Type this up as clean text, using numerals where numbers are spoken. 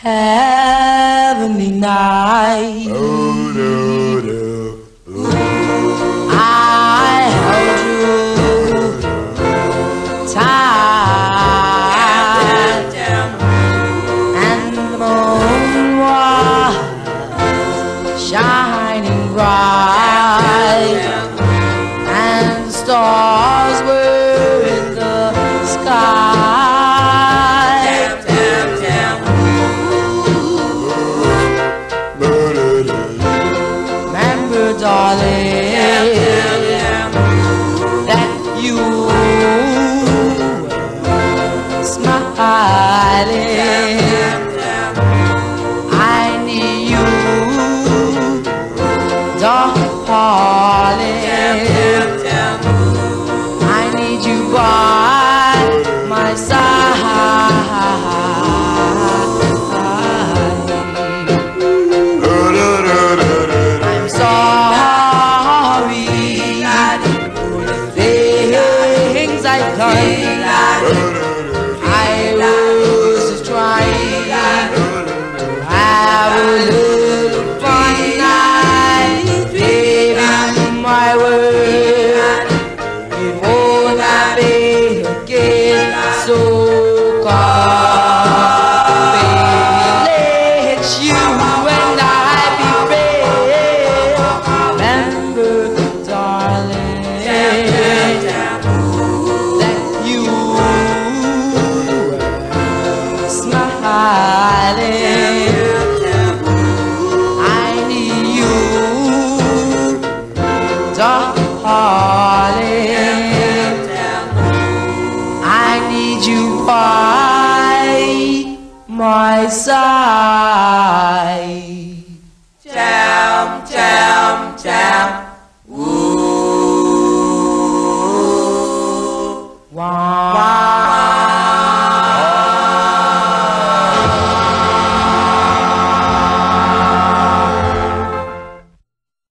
heavenly night. I held you tight, and the moon was shining bright, and the stars were in the sky. Remember, darling, that you were smiling. I need you, darling. I need you by my side. I'm sorry for the things I've done. I was just trying to have a little fun. I gave you my word, it won't happen again. So come, baby, let you and I be friends. Remember, darling, that you were smiling. I need you, darling. I need you by my side.